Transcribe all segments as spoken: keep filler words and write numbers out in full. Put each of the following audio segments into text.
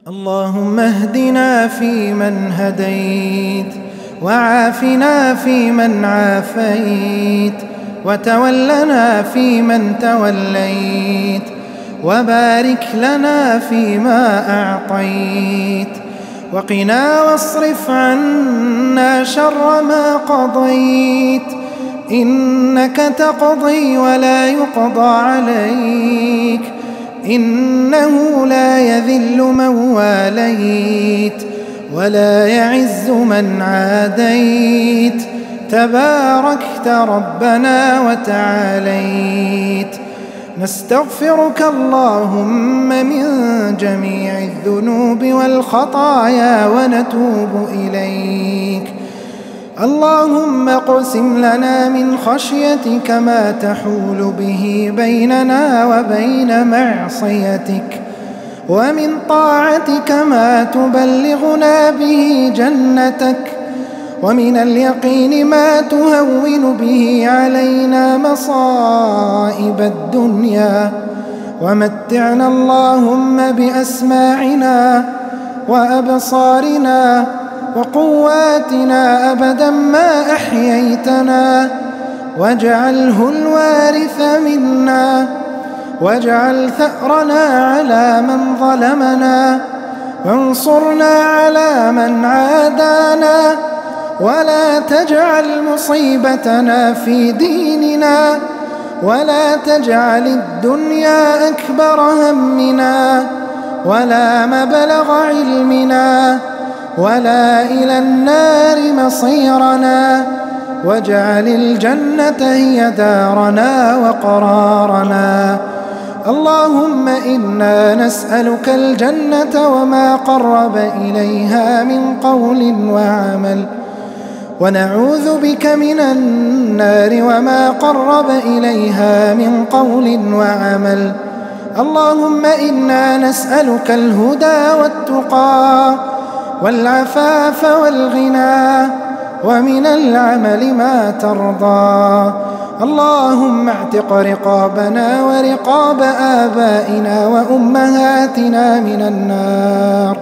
اللهم اهدنا فيمن هديت، وعافنا فيمن عافيت، وتولنا فيمن توليت، وبارك لنا فيما أعطيت، وقنا واصرف عنا شر ما قضيت، إنك تقضي ولا يقضى عليك، إنه لا يذل من واليت ولا يعز من عاديت، تباركت ربنا وتعاليت. نستغفرك اللهم من جميع الذنوب والخطايا ونتوب إليك. اللهم اقسم لنا من خشيتك ما تحول به بيننا وبين معصيتك، ومن طاعتك ما تبلغنا به جنتك، ومن اليقين ما تهون به علينا مصائب الدنيا، ومتعنا اللهم بأسماعنا وأبصارنا وقواتنا أبدا ما أحييتنا، واجعله الوارث منا، واجعل ثأرنا على من ظلمنا، وانصرنا على من عادانا، ولا تجعل مصيبتنا في ديننا، ولا تجعل الدنيا أكبر همنا ولا مبلغ علمنا ولا إلى النار مصيرنا، واجعل الجنة هي دارنا وقرارنا. اللهم إنا نسألك الجنة وما قرب إليها من قول وعمل، ونعوذ بك من النار وما قرب إليها من قول وعمل. اللهم إنا نسألك الهدى والتقى والعفاف والغنى، ومن العمل ما ترضى. اللهم اعتق رقابنا ورقاب آبائنا وأمهاتنا من النار.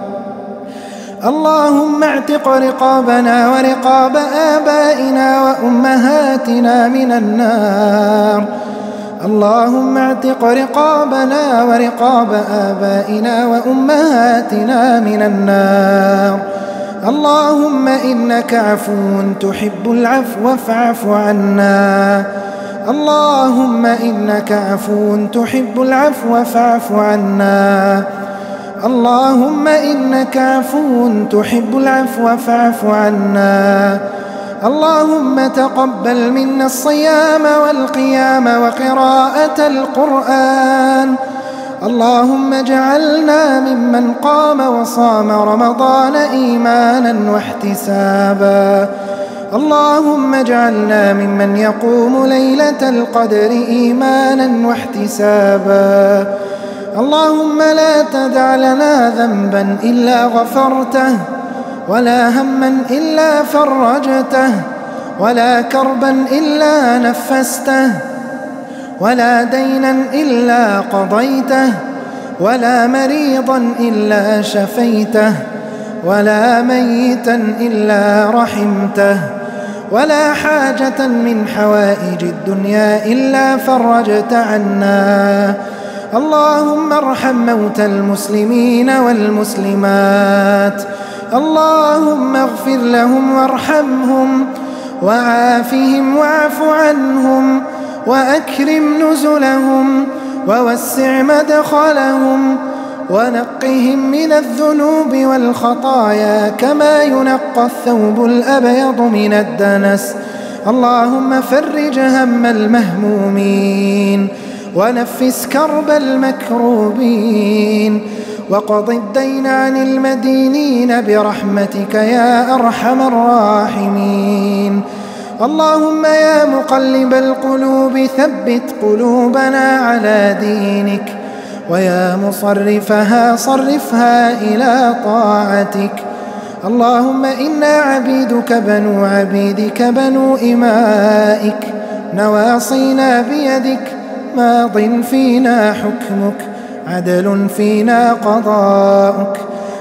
اللهم اعتق رقابنا ورقاب آبائنا وأمهاتنا من النار. اللهم اعتق رقابنا ورقاب آبائنا وأمهاتنا من النار. اللهم إنك عفو تحب العفو فاعف عنا. اللهم إنك عفو تحب العفو فاعف عنا. اللهم إنك عفو تحب العفو فاعف عنا. اللهم تقبل منا الصيام والقيام وقراءة القرآن. اللهم اجعلنا ممن قام وصام رمضان إيمانا واحتسابا. اللهم اجعلنا ممن يقوم ليلة القدر إيمانا واحتسابا. اللهم لا تدع لنا ذنبا إلا غفرته، ولا هما إلا فرجته، ولا كربا إلا نفسته، ولا دينا إلا قضيته، ولا مريضا إلا شفيته، ولا ميتا إلا رحمته، ولا حاجة من حوائج الدنيا إلا فرجت عنا. اللهم ارحم موتى المسلمين والمسلمات. اللهم اغفر لهم وارحمهم وعافهم واعف عنهم وأكرم نزلهم ووسع مدخلهم ونقهم من الذنوب والخطايا كما ينقى الثوب الأبيض من الدنس. اللهم فرج هم المهمومين، ونفس كرب المكروبين، وقض الدين عن المدينين برحمتك يا أرحم الراحمين. اللهم يا مقلب القلوب ثبت قلوبنا على دينك، ويا مصرفها صرفها إلى طاعتك. اللهم إنا عبيدك بنو عبيدك بنو إمائك، نواصينا بيدك، ماض فينا حكمك، عدل فينا قضاؤك.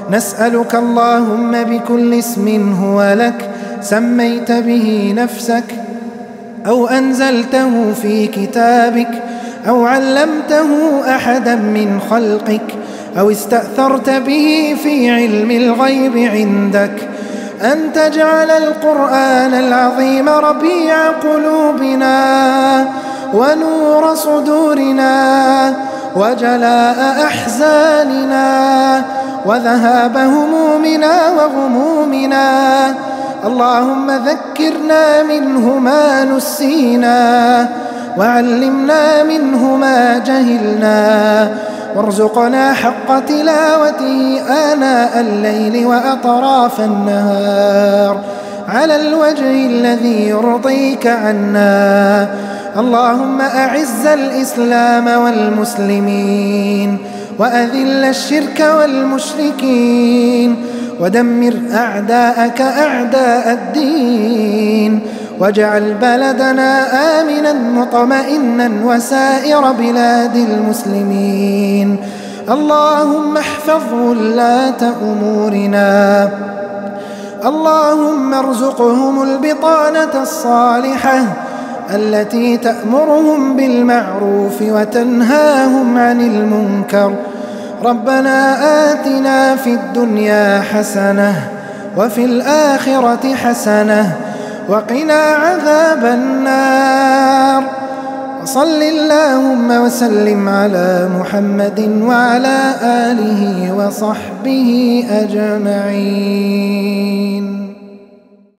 نسألك اللهم بكل اسم هو لك سميت به نفسك أو أنزلته في كتابك أو علمته أحدا من خلقك أو استأثرت به في علم الغيب عندك أن تجعل القرآن العظيم ربيع قلوبنا ونور صدورنا وجلاء أحزاننا وذهاب همومنا وغمومنا. اللهم ذكرنا منه ما نسينا وعلمنا منه ما جهلنا وارزقنا حق تلاوته آناء الليل وأطراف النهار على الوجه الذي يرضيك عنا. اللهم أعز الإسلام والمسلمين وأذل الشرك والمشركين ودمر أعداءك أعداء الدين واجعل بلدنا آمنا مطمئنا وسائر بلاد المسلمين. اللهم احفظ ولاة أمورنا. اللهم ارزقهم البطانة الصالحة التي تأمرهم بالمعروف وتنهاهم عن المنكر. ربنا آتنا في الدنيا حسنة وفي الآخرة حسنة وقنا عذاب النار. وصل اللهم وسلم على محمد وعلى آله وصحبه أجمعين.